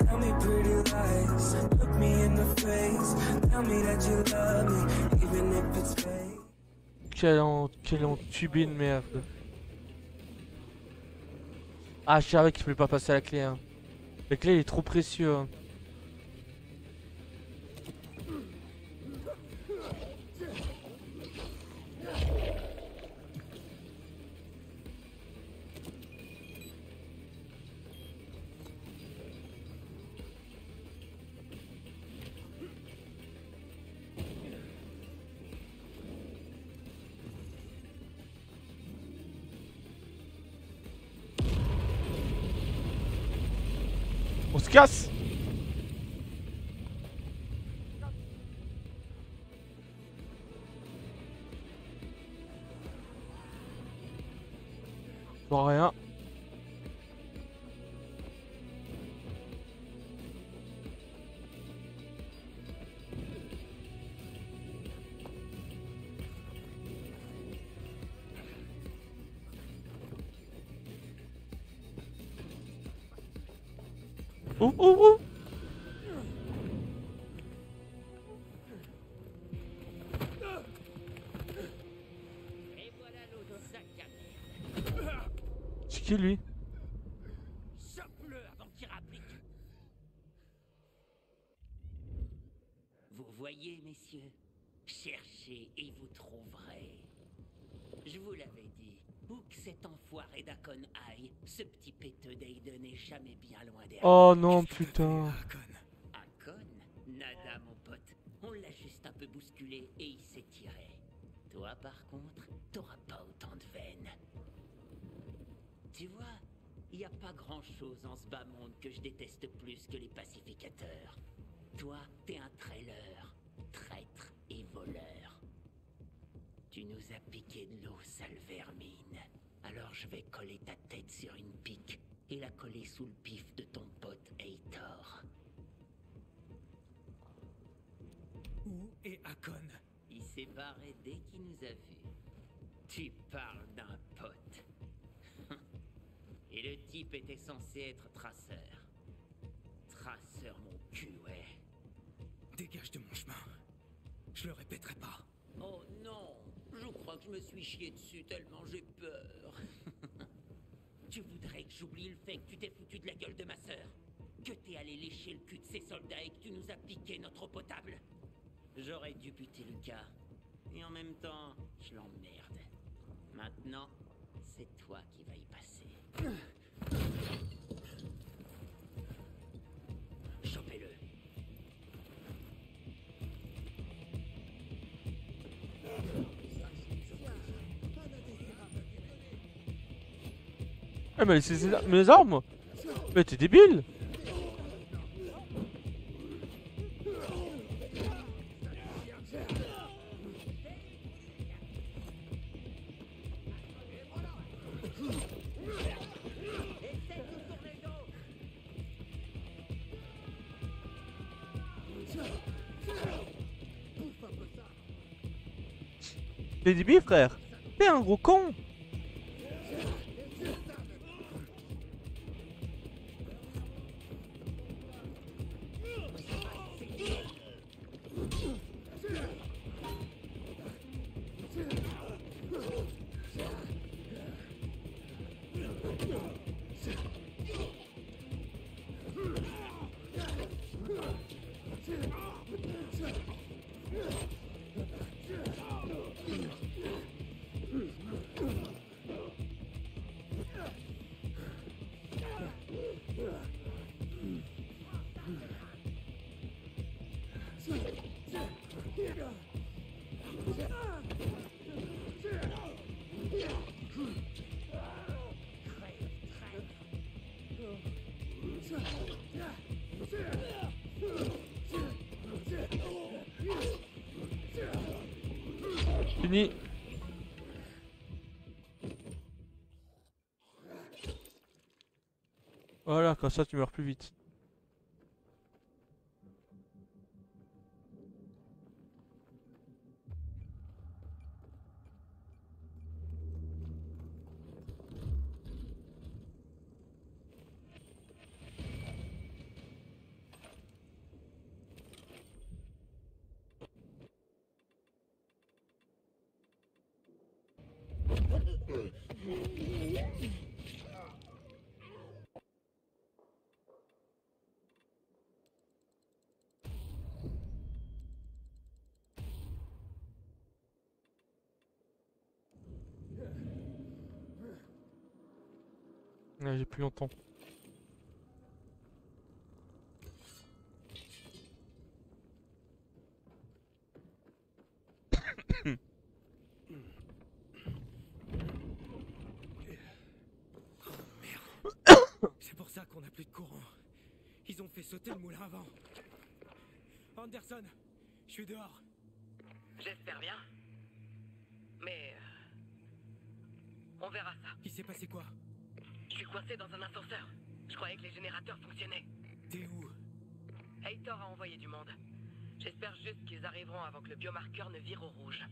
me pretty lies, look me in the face, tell me that you love me, even if it's fake. Quel entubé de merde. Ah, je savais qu'il ne pouvait pas passer à la clé. Hein. La clé elle est trop précieuse. Hein. On se casse. Je vois rien. Oh oh oh. C'est qui lui? Chope-le avant qu'il rapplique. Vous voyez, messieurs, cherchez et vous trouverez. Je vous l'avais dit, où que cet enfoiré d'Akon aille, ce petit péteux d'Aiden n'est jamais bien loin derrière. Oh non, putain. Akon? Nada, mon pote. On l'a juste un peu bousculé et il s'est tiré. Toi, par contre, t'auras pas autant de veine. Tu vois, y a pas grand-chose en ce bas monde que je déteste plus que les pacificateurs. Toi, t'es un trailer, traître et voleur. Tu nous as piqué de l'eau, sale vermine. Alors je vais coller ta tête sur une pique et la coller sous le pif de ton pote Heitor. Où est Akon? Il s'est barré dès qu'il nous a vus. Tu parles d'un pote. Et le type était censé être traceur. Traceur, mon cul, ouais. Dégage de mon chemin. Je le répéterai pas. Oh non, je crois que je me suis chié dessus tellement j'ai peur. Tu voudrais que j'oublie le fait que tu t'es foutu de la gueule de ma sœur? Que t'es allé lécher le cul de ces soldats et que tu nous as piqué notre eau potable? J'aurais dû buter Lucas. Et en même temps, je l'emmerde. Maintenant, c'est toi qui vas y passer. Chopez-le. Ah mais c'est mes armes. Mais t'es débile. T'es débile frère. T'es un gros con. Fini. Voilà, comme ça tu meurs plus vite. Ouais, j'ai plus longtemps. C'est pour ça qu'on n'a plus de courant. Ils ont fait sauter le moulin avant. Anderson, je suis dehors. J'espère bien. Mais... on verra ça. Il s'est passé quoi? Je suis coincé dans un ascenseur. Je croyais que les générateurs fonctionnaient. T'es où? Heitor a envoyé du monde. J'espère juste qu'ils arriveront avant que le biomarqueur ne vire au rouge.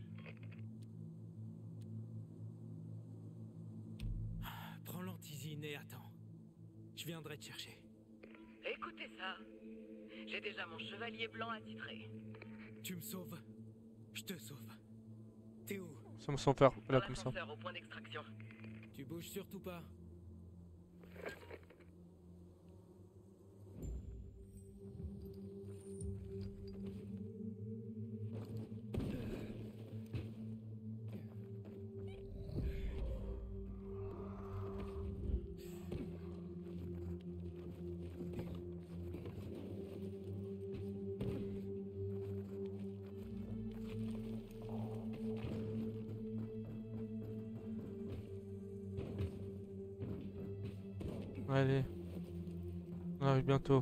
Prends l'antisine et attends. Je viendrai te chercher. Écoutez ça. J'ai déjà mon chevalier blanc attitré. Tu me sauves, je te sauve. T'es où? Ça me sent faire là Dans comme ça. l'ascenseur au point d'extraction. Tu bouges surtout pas. Allez. On arrive bientôt.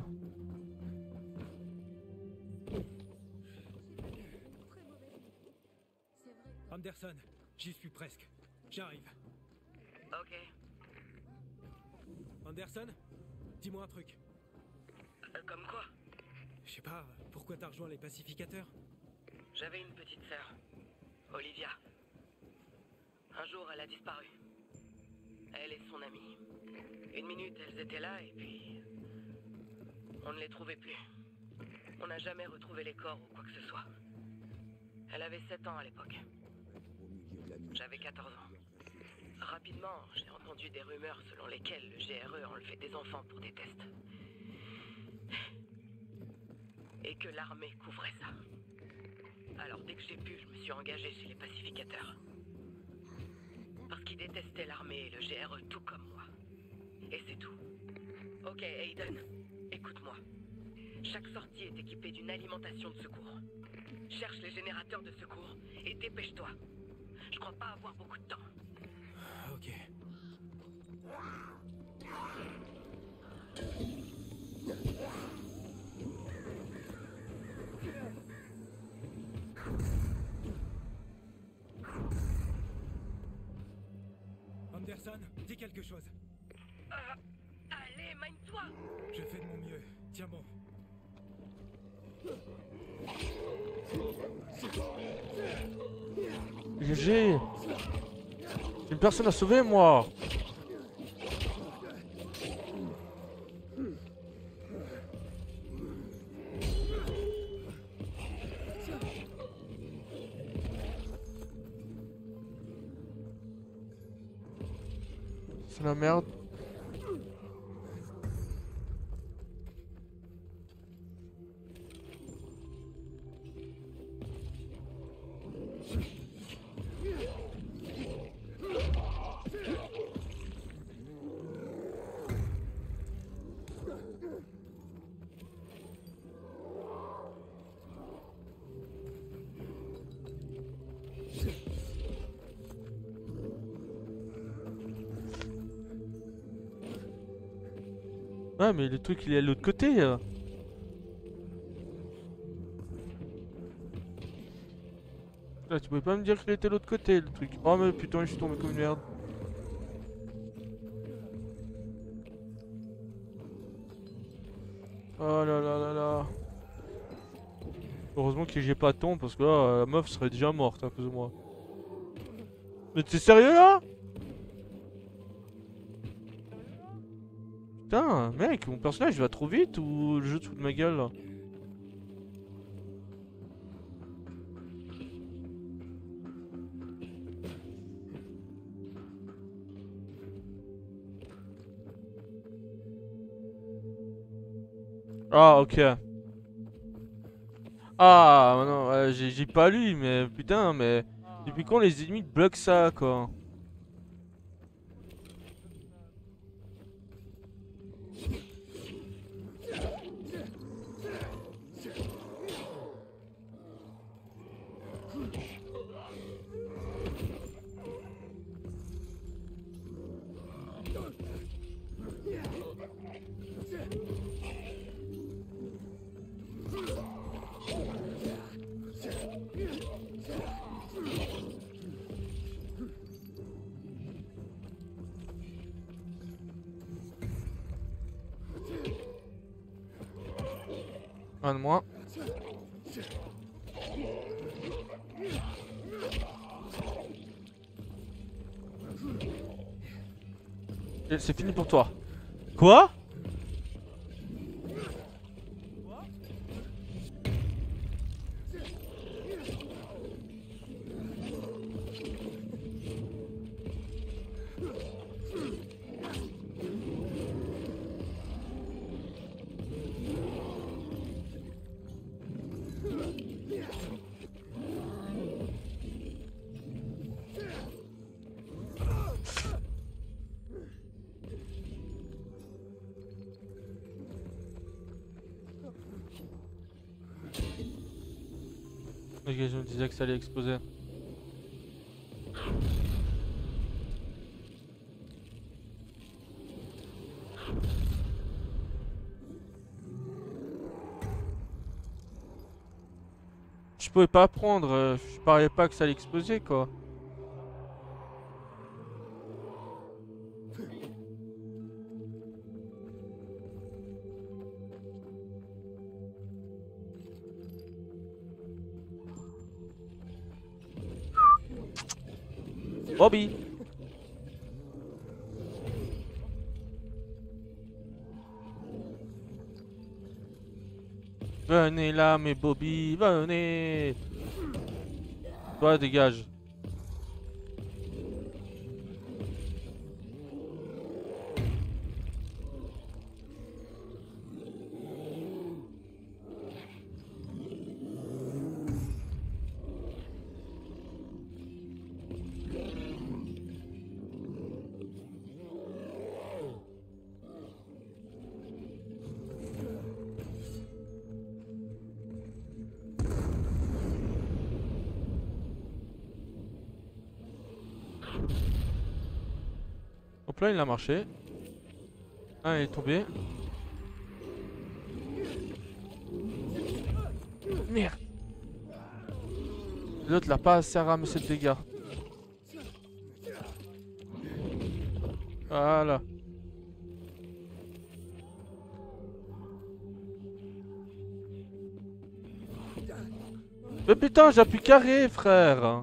Anderson, j'y suis presque. J'arrive. Ok. Anderson, dis-moi un truc. Comme quoi? Je sais pas, pourquoi t'as rejoint les pacificateurs? J'avais une petite sœur, Olivia. Un jour, elle a disparu. Elle et son amie. Une minute, elles étaient là et puis... on ne les trouvait plus. On n'a jamais retrouvé les corps ou quoi que ce soit. Elle avait 7 ans à l'époque. J'avais 14 ans. Rapidement, j'ai entendu des rumeurs selon lesquelles le GRE enlevait des enfants pour des tests. Et que l'armée couvrait ça. Alors dès que j'ai pu, je me suis engagé chez les pacificateurs. Parce qu'ils détestaient l'armée et le GRE tout comme moi. Et c'est tout. Ok, Aiden, écoute-moi. Chaque sortie est équipée d'une alimentation de secours. Cherche les générateurs de secours et dépêche-toi. Je crois pas avoir beaucoup de temps. Ok. Anderson, dis quelque chose. Allez, mine-toi! Je fais de mon mieux. Tiens bon. GG. J'ai une personne à sauver, moi. C'est la merde. Ouais, mais le truc il est à l'autre côté. Là, tu pouvais pas me dire qu'il était de l'autre côté le truc. Oh, mais putain, je suis tombé comme une merde. Oh là là là là. Heureusement que j'ai pas ton parce que là, la meuf serait déjà morte à cause de moi. Mais t'es sérieux là? Putain, mec, mon personnage il va trop vite ou le jeu te fout de ma gueule là? Ah, ok. Ah, non, j'ai pas lu, mais putain, mais depuis quand les ennemis bloquent ça, quoi? Un de moins. Et c'est fini pour toi. Quoi? Ok, je me disais que ça allait exploser. Je pouvais pas prendre, je parlais pas que ça allait exploser quoi. Bobby. Venez là mes Bobby, venez. Toi dégage. Hop là il a marché. Ah il est tombé. Merde. L'autre l'a pas assez ramassé de dégâts. Voilà. Mais putain j'appuie carré frère.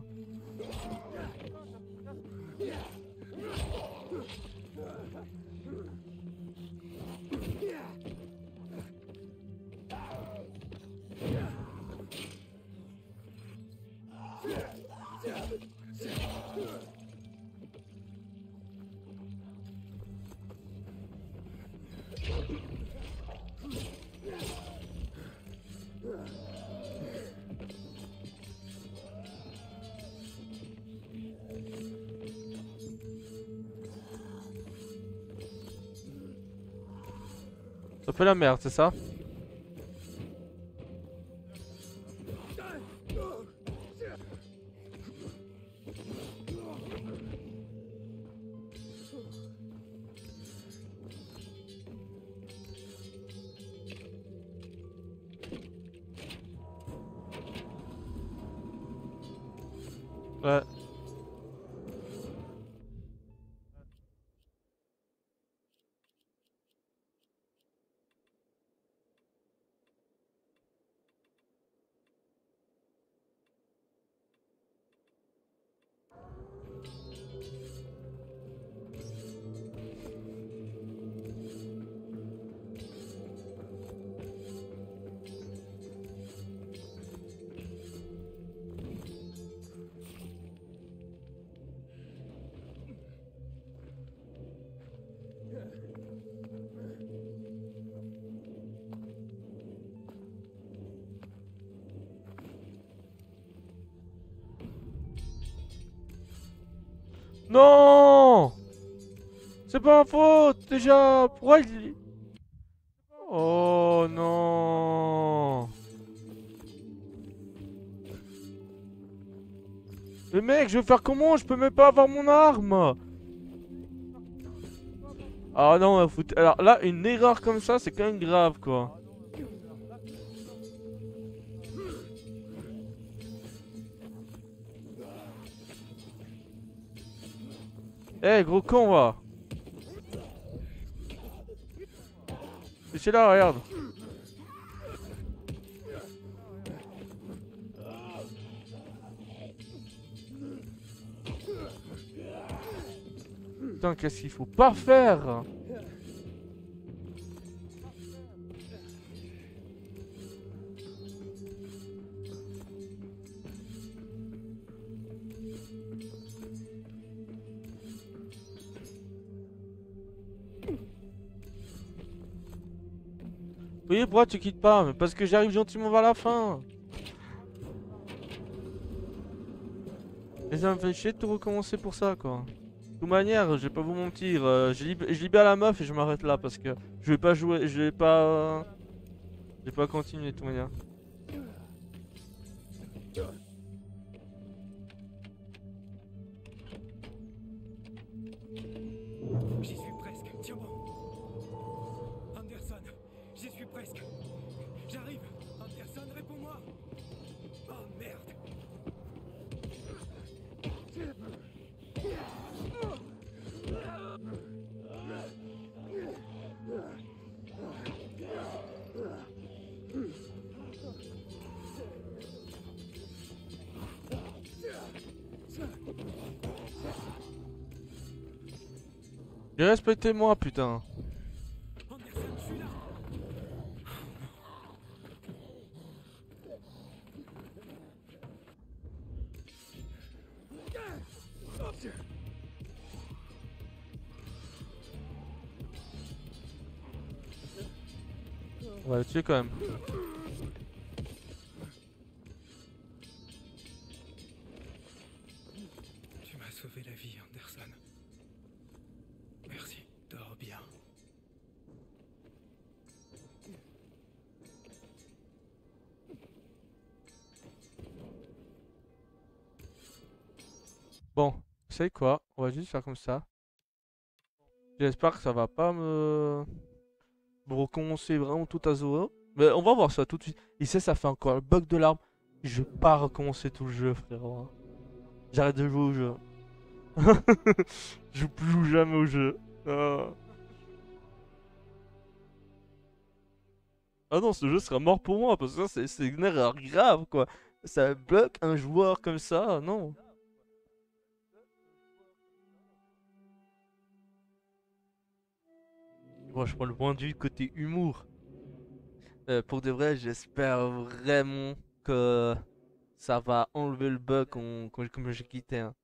Ça fait la merde, c'est ça? Ouais. Non! C'est pas ma faute déjà! Pourquoi il... Oh non! Mais mec, je vais faire comment? Je peux même pas avoir mon arme! Ah non, alors là, une erreur comme ça, c'est quand même grave quoi. Eh gros con va. Et c'est là, regarde. Putain, qu'est-ce qu'il faut pas faire? Oui, pourquoi tu quittes pas? Mais parce que j'arrive gentiment vers la fin. Et ça me fait chier de tout recommencer pour ça, quoi. De toute manière, je vais pas vous mentir, je libère la meuf et je m'arrête là parce que je vais pas jouer, je vais pas continuer de toute manière. J'y suis presque. Tiens bon. Anderson, j'y suis presque. J'arrive. Anderson, réponds-moi. Oh merde. Respectez-moi, putain. Anderson, je suis là. On va le tuer quand même. Tu m'as sauvé la vie, Anderson. Merci. Dors bien. Bon, vous savez quoi? On va juste faire comme ça. J'espère que ça va pas me recommencer vraiment tout à zéro. Mais on va voir ça tout de suite. Il sait, ça fait encore le bug de l'arme. Je vais pas recommencer tout le jeu, frérot, hein. J'arrête de jouer au jeu. Je joue jamais au jeu. Ah. Ah non, ce jeu sera mort pour moi parce que ça, c'est une erreur grave, quoi. Ça bloque un joueur comme ça, non. Bon, je prends le point de vue côté humour. Pour de vrai, j'espère vraiment que ça va enlever le bug comme j'ai quitté, hein.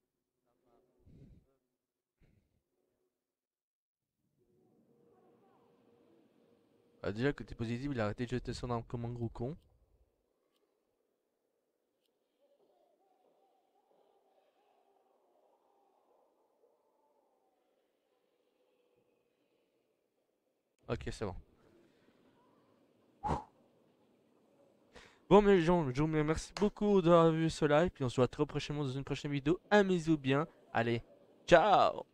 Bah, déjà, côté positif, il a arrêté de jeter son arme comme un gros con. Ok, c'est bon. Bon, mes gens, je vous remercie beaucoup d'avoir vu ce live. Puis on se voit très prochainement dans une prochaine vidéo. Amusez-vous bien. Allez, ciao!